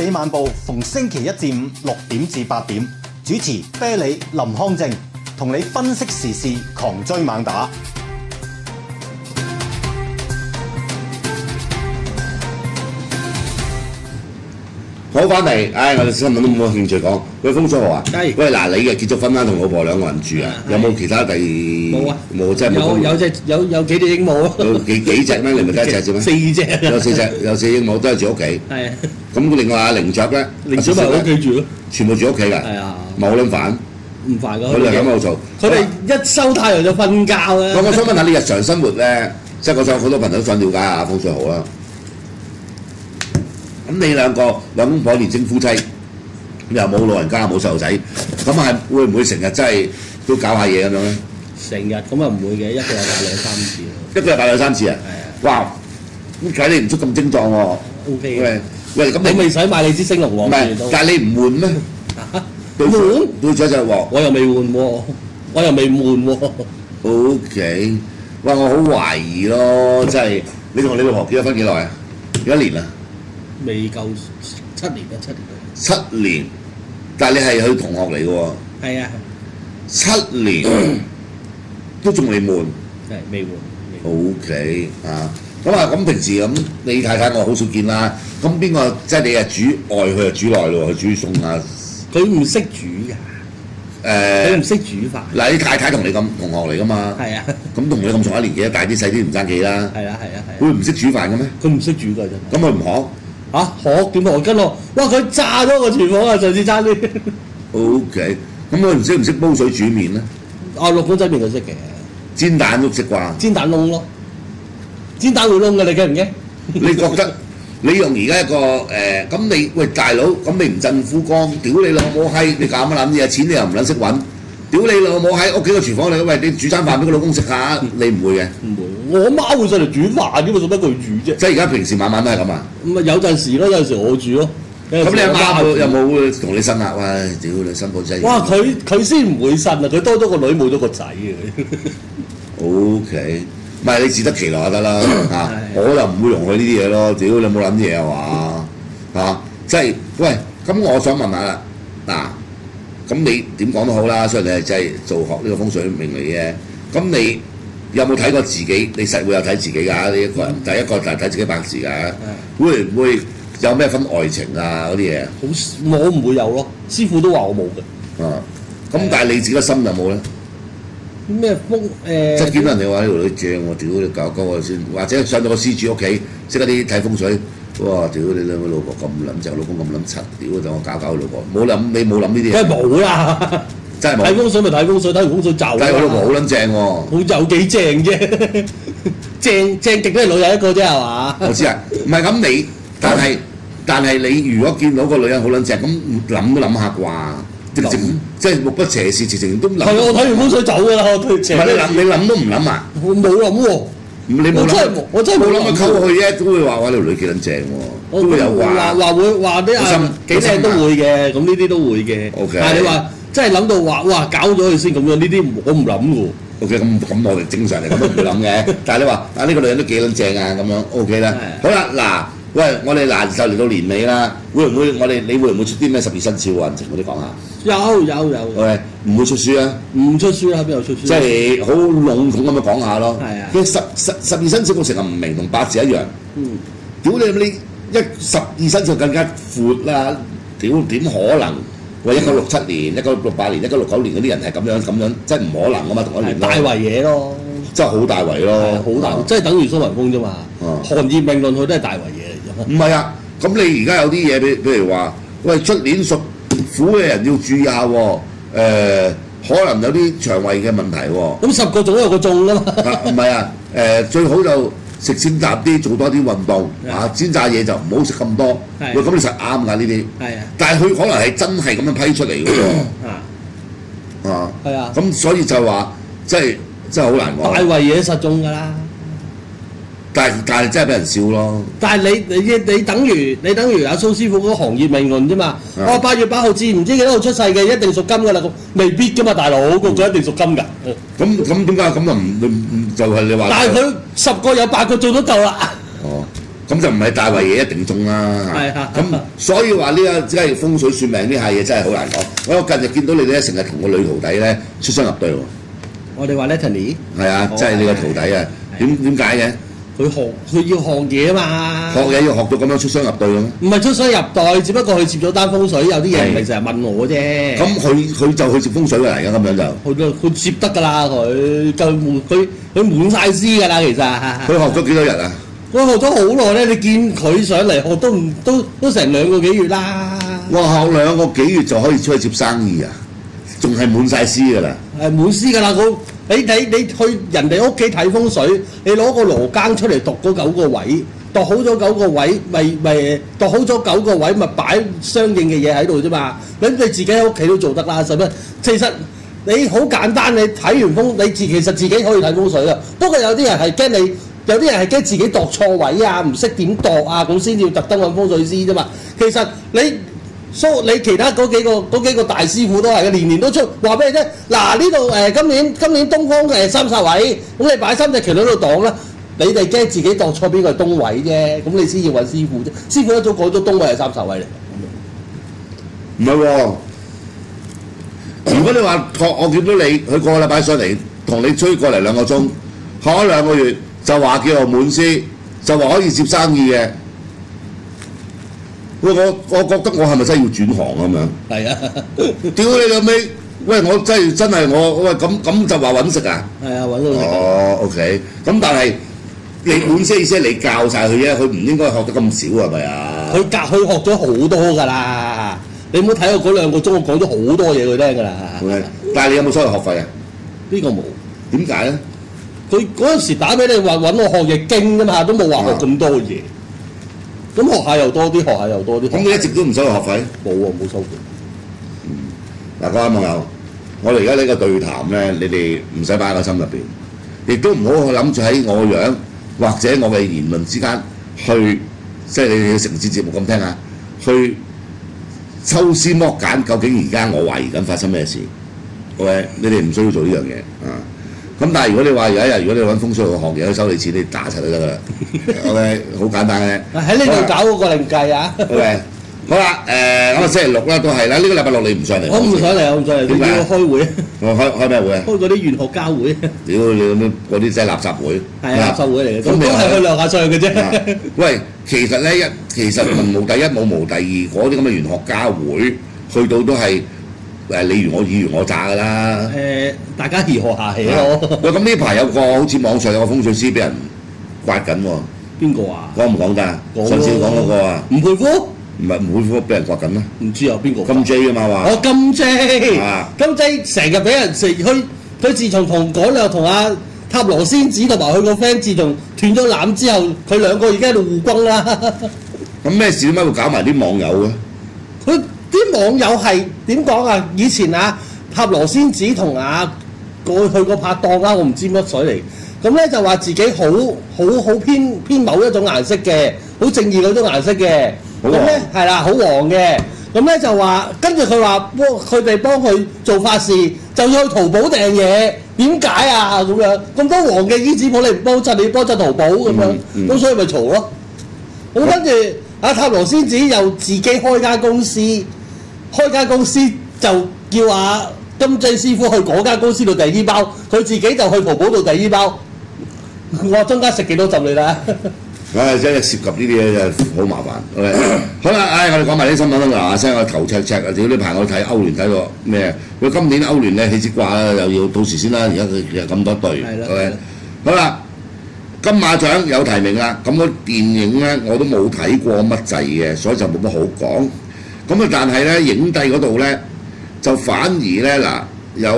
理漫步逢星期一至五6點至8點，主持啤梨林康正，同你分析時事，狂追猛打。 好翻嚟，我哋新聞都冇興趣講。喂，風水豪啊， 係喂嗱，你嘅結咗婚啦，同老婆兩個人住啊，有冇其他冇啊？ 冇，真係冇。 有幾隻鸚鵡啊？ 有幾隻咩？你咪得一隻啫咩 ？4隻。 有4隻鸚鵡都係住屋企。 係啊。 咁另外阿靈雀咧， 靈雀咪屋企住咯。 全部住屋企㗎。 係啊。 冇撚煩。 唔煩㗎。 佢哋咁喺度做。 佢哋一收太陽就瞓覺啊。 我想問下你日常生活咧，即係我想好多朋友都想了解下風水豪啦。咁你兩公婆年青夫妻，又冇老人家冇細路仔，咁係會唔會成日真係都搞下嘢咁樣咧？ 成日咁啊唔會嘅，一個禮拜2-3次。 一個禮拜2-3次啊？ 係啊。 哇！咁睇你唔出咁精壯喎。 O K。 喂，咁你未使買你支星龍王住都。 但係你唔換咩？ 換？ 對咗隻鑊。 我又未換喎，我又未換喎。 O K。哇！我好懷疑咯，即係你同你老婆結咗婚幾耐啊？幾多年啊？ 未夠7年啊，7年。 7年，但係你係佢同學嚟嘅喎。 係啊。 7年都仲未換。 係未換。 O K 啊，咁平時咁你太太我好少見啦。咁邊個即係你係煮外，佢係煮內咯？佢煮餸啊。佢唔識煮㗎。佢唔識煮飯。 嗱，你太太同你咁同學嚟㗎嘛？ 係啊。咁同你咁上一年紀，大啲細啲唔爭幾啦。 係啊。 佢唔識煮飯嘅咩？ 佢唔識煮㗎真。 咁佢唔學？ 學點學跟我？哇！佢炸咗個廚房啊！上次差啲。 O K，咁佢唔識煲水煮麵咧？ 落公仔麵佢識嘅。 煎蛋都識啩？ 煎蛋燶咯，煎蛋會燶嘅，你驚唔驚？ 你覺得你用而家一個咁你喂大佬，咁你唔振夫綱，屌你老母閪！你咁諗嘢，錢你又唔撚識揾，屌你老母喺屋企個廚房嚟，喂你煮餐飯俾個老公食下，你唔會嘅？唔會，我媽會上嚟煮飯嘅嘛，做乜佢煮啫？ 即係而家平時晚晚都係咁啊？ 咁啊有陣時咯，有陣時我煮咯。 咁你阿媽有冇同你呻啊？喂，屌你新抱仔！ 哇！佢先唔會呻啊！佢多咗個女冇咗個仔嘅。 O K， 唔係你自得其樂就得啦嚇，我又唔會容許呢啲嘢咯。屌你冇諗嘢啊嘛嚇，即係喂咁我想問下啦嗱，咁你點講都好啦，雖然你係真係做學呢個風水命嚟嘅，咁你有冇睇過自己？你實會有睇自己㗎，你一個人第一個就係睇自己八字㗎，會唔會有咩分愛情啊嗰啲嘢？ 我唔會有咯，師傅都話我冇嘅。 咁但係你自己個心有冇咧？ 咩風即係見到人哋話呢條女正喎，屌你搞鳩我先，或者上到個施主屋企，識得啲睇風水，哇！屌你兩個老婆咁撚正，老公咁撚柒，屌就我搞佢老婆，冇諗你冇諗呢啲嘢。梗係冇啦，真係冇。睇風水咪睇風水，睇完風水就。但係我老婆好撚正喎。好有幾正啫？正極都係女人一個啫係嘛？我知啊，唔係咁你，但係你如果見到個女人好撚正，咁諗都諗下啩？即係目不斜視，直情都諗。係啊，我睇完風水走㗎啦，我對斜。唔係你諗都唔諗啊？我冇諗喎。你冇諗？我真係冇諗。溝佢啫，都會話哇！呢條女幾撚正喎，都會有話話啲啊幾靚都會嘅，咁呢啲都會嘅。O K。但係你話真係諗到話哇搞咗佢先咁樣，呢啲我唔諗㗎。O K， 咁我哋正常嚟講都唔會諗嘅。但係你話呢個女人都幾撚正啊咁樣 O K 啦。好啦嗱。喂，我哋就嚟到年尾啦，會唔會你會唔會出啲咩12生肖運程嗰啲講下？有。喂，唔會出書啊？唔出書啊？邊有出書？即係好籠統咁樣講下咯。係啊。其實12生肖我成日唔明，同八字一樣。屌你12生肖更加闊啦！屌點可能？喂，1967年、1968年、1969年嗰啲人係咁樣，真係唔可能噶嘛，同一年。大圍嘢咯。真係好大圍咯。好大，即係等於蘇文峰啫嘛。行業命論佢都係大圍嘢。唔係啊，咁你而家有啲嘢，譬如話，喂，出年屬虎嘅人要注意下喎，可能有啲腸胃嘅問題喎。咁10個總有個中㗎嘛。唔係啊，最好就食清淡啲，做多啲運動啊，煎炸嘢就唔好食咁多。喂，咁你實啱㗎呢啲。係啊。但係佢可能係真係咁樣批出嚟㗎喎。係啊。咁所以就話，真係好難講。大圍嘢實中㗎啦。但係真係俾人笑咯。但係你等於阿蘇師傅嗰個行業命論啫嘛。8月8號至唔知幾多號出世嘅一定屬金㗎啦，未必㗎嘛，大佬個個一定屬金㗎。咁點解咁就唔就係你話？但係佢10個有8個做得夠啦。 咁就唔係大圍嘢一定中啦。 係啊咁所以話呢個即係風水算命呢下嘢真係好難講。我近日見到你哋咧，成日同個女徒弟咧出雙入對喎。 我哋話 Natalie 係啊，即係你個徒弟啊，點解嘅？ 佢要學嘢啊嘛， 學嘢要學到咁樣出雙入對嘅咩？ 唔係出雙入對，只不過佢接咗單風水，有啲嘢唔係成日問我啫。 咁佢就去接風水嘅嚟㗎，咁樣就佢接得㗎啦，佢滿晒師㗎啦，其實。 佢學咗幾多日啊？ 佢學咗好耐咧，你見佢上嚟學都成2個幾月啦。 哇！學2個幾月就可以出去接生意啊？仲係滿晒師㗎啦。 係滿師㗎啦，你去人哋屋企睇風水，你攞個羅庚出嚟度嗰9個位，度好咗9個位，咪度好咗9個位，咪擺相應嘅嘢喺度啫嘛。咁你自己喺屋企都做得啦，使乜？其實你好簡單，你睇完風，其實自己可以睇風水啊。不過有啲人係驚你，有啲人係驚自己度錯位啊，唔識點度啊，咁先要特登揾風水師啫嘛。其實你其他嗰幾個大師傅都係嘅，年年都出話俾你聽。嗱，呢度今年東方30位，咁你擺3隻旗喺度擋啦。你哋驚自己度錯邊個係東位啫，咁你先要揾師傅啫。師傅一早講咗東位係30位嚟。 唔係喎，如果你話我見到你，佢個禮拜上嚟同你吹過嚟2個鐘，學咗2個月，就話叫我滿師，就話可以接生意嘅。喂，我覺得我係咪真係要轉行咁樣？ 係啊， 屌你老味！喂，我真係喂咁就話揾食啊？ 係啊，揾到食。 哦 ，OK。咁但係你滿師意思係你教晒佢啫，佢唔應該學得咁少係咪啊？ 佢學咗好多㗎啦！你唔好睇我嗰2個鐘，我講咗好多嘢佢聽㗎啦。 但係你有冇收佢學費啊？ 呢個冇。 點解咧？ 佢嗰陣時打俾你話揾我學易經㗎嘛，都冇話學咁多嘢。咁學下又多啲，學下又多啲。 咁你一直都唔收佢學費？ 冇喎，冇收過。 嗱，各位網友，我哋而家呢個對談咧，你哋唔使擺喺個心入邊，亦都唔好去諗住喺我樣或者我嘅言論之間去，即係你哋嘅城市節目咁聽下，去抽絲剝繭，究竟而家我懷疑緊發生咩事？各位，你哋唔需要做呢樣嘢啊！咁但係如果你話有一日，如果你揾風水去學嘢，收你錢，你打柒就得㗎啦。OK， 好簡單嘅。 喺呢度搞嗰個另計啊。 OK， 好啦，咁啊星期6啦都係啦，呢個禮拜6你唔上嚟。 我唔上嚟，我唔上嚟。點解？開會。 開咩會啊？ 開嗰啲玄學交會。 屌你咁樣嗰啲真係垃圾會。 係垃圾會嚟嘅，都係去量下上嘅啫。 喂，其實咧文無第一，武無第二，嗰啲咁嘅玄學交會，去到都係。你如我以如我詐㗎啦。 大家如何下氣咯？ 喂，咁呢排有個好似網上有個風水師俾人刮緊喎。邊個啊？ 講唔講㗎？上次講嗰個啊。吳佩孚？唔係吳佩孚俾人刮緊咩？唔知啊，邊個？金 J 啊嘛話。哦，金 J。金 J 成日俾人佢自從同嗰兩同阿塔羅仙子同埋佢個 friend 自從斷咗纜之後，佢2個已經喺度互轟啦。咁咩事？點解會搞埋啲網友嘅？佢。啲網友係點講啊？以前塔羅仙子同過去個拍檔啦，我唔知乜水嚟。咁咧就話自己好偏某一種顏色嘅，好正義嗰種顏色嘅。咁咧係啦，好黃嘅。咁咧就話，跟住佢話佢哋幫佢做法事，就要去淘寶訂嘢。點解啊？咁樣咁多黃嘅衣紙鋪你唔幫襯，你幫襯淘寶咁樣，咁所以咪嘈咯。咁跟住塔羅仙子又自己開間公司。就叫金 J 師傅去嗰間公司度訂衣包，佢自己就去淘寶度訂衣包。我中間食幾多浸你啦？真係涉及呢啲嘢就好麻煩。好啦，我哋講埋啲新聞啦。嗱，聲我頭赤赤啊！屌呢排我睇歐聯睇過咩？佢今年歐聯咧起支掛啦，又要到時先啦。而家佢有咁多隊。係啦。好啦，金馬獎有提名啦。咁個電影咧我都冇睇過乜滯嘅，所以就冇乜好講。咁啊，但係咧影帝嗰度咧，就反而咧嗱有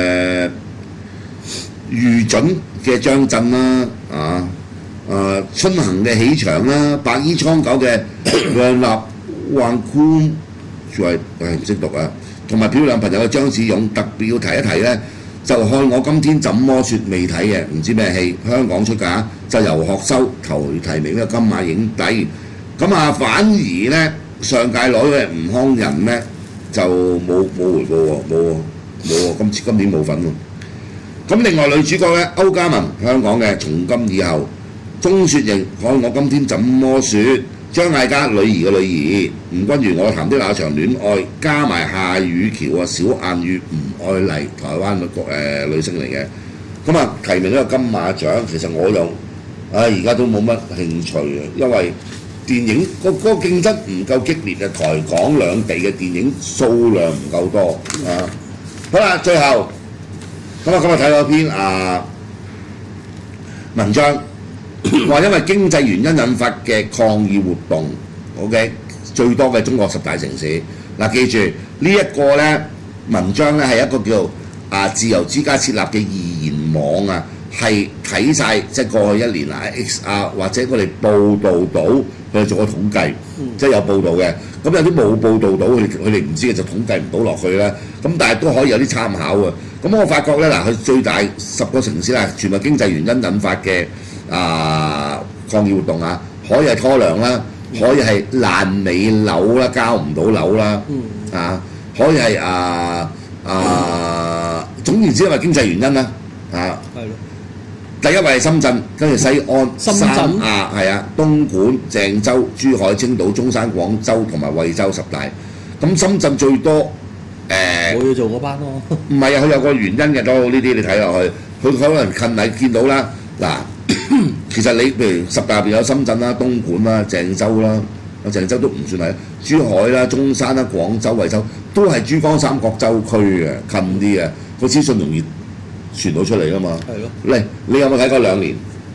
御準嘅張震啦，春行嘅喜祥啦，白衣蒼狗嘅梁立橫坤，唔識讀啊，同埋漂亮朋友嘅張子勇，特別要提一提咧，就看我今天怎麼說未睇嘅，唔知咩戲，香港出㗎，就由學修投提名呢個金馬影帝，咁啊反而咧。上屆攞嘅吳康仁咧就冇回報喎，冇喎，今年冇份喎。咁另外女主角咧，歐嘉文香港嘅從今以後鐘雪瑩，看我今天怎麼説？張艾嘉女兒嘅女兒，吳君如我談的那場戀愛，加埋夏雨喬啊、小燕與吳愛麗，台灣嘅女星嚟嘅。咁啊提名呢個金馬獎，其實我又而家都冇乜興趣嘅，因為電影嗰個競爭唔夠激烈啊，台港兩地嘅電影數量唔夠多啊。好啦，最後咁啊，今日睇咗篇文章。話因為經濟原因引發嘅抗議活動 ，OK 最多嘅中國10大城市。嗱，記住呢一個咧文章咧係一個叫自由之家設立嘅易言網啊，係睇晒即係過去1年啦 XR 或者我哋報導到佢哋做個統計，即係有報導嘅。咁有啲冇報導到，佢哋唔知嘅就統計唔到落去啦。咁但係都可以有啲參考嘅。咁我發覺咧嗱，佢最大10個城市啦，全部經濟原因引發嘅。抗議活動啊，可以係拖糧啦，可以係爛尾樓啦，交唔到樓啦，可以係總言之，因為經濟原因啦，係咯。第一位係深圳，跟住西安、三亞係啊，東莞、鄭州、珠海、青島、中山、廣州同埋惠州10大。咁深圳最多我要做嗰班咯。 唔係啊，佢有個原因嘅，都呢啲你睇落去，佢可能近嚟見到啦，嗱。其實你譬如10大入邊有深圳啦、東莞啦、鄭州啦，鄭州都唔算係，珠海啦、中山啦、廣州、惠州都係珠江三角洲區嘅，近啲嘅，個資訊容易傳到出嚟㗎嘛。係咯。你有冇睇過2年？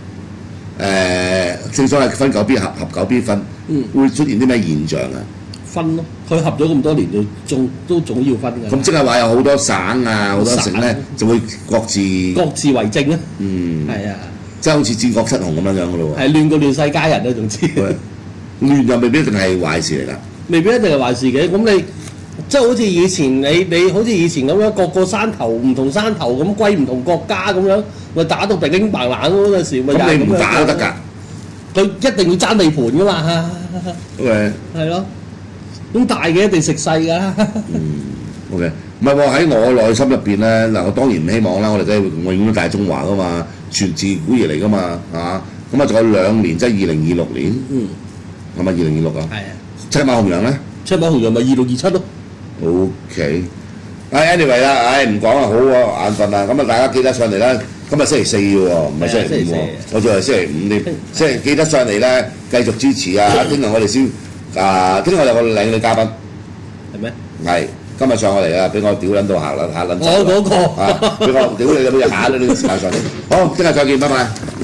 正所謂分久必合，合久必分，會出現啲咩現象啊？ 分咯，佢合咗咁多年都總要分㗎。 咁即係話有好多省啊，好多省咧就會各自為政啊。係啊。 即係好似戰國七雄咁樣樣嘅咯喎， 係亂過亂世佳人啊，總之亂又未必一定係壞事嚟㗎， 未必一定係壞事嘅。咁你即係好似以前你好似以前咁樣，各個山頭唔同山頭咁歸唔同國家咁樣，咪打到乒乒乓啷嗰陣時，咪咁你唔打都得㗎， 佢一定要爭地盤㗎嘛。 OK， 係咯，咁大嘅一定食細㗎啦。 OK，唔係喎，喺我內心入邊咧，嗱，我當然唔希望啦，我哋都係永遠都大中華㗎嘛。全自古而嚟㗎嘛，咁啊仲有2年，即係2026年，係咪2026啊？係啊。赤馬紅羊咧？ 赤馬紅羊咪2627咯。 OK， anyway 啦，唔講啦，好喎，眼瞓啦，咁啊大家記得上嚟啦，今日星期4喎，唔係星期5喎，我仲係星期5添，記得上嚟咧，繼續支持啊！聽日我哋先聽日我哋有個靚女嘉賓， 係咩？ 係。今日上我嚟啊！俾我屌撚到下撚， 我嗰個俾我屌你，你冇下撚呢個時間上嚟。好，聽日再見，拜拜。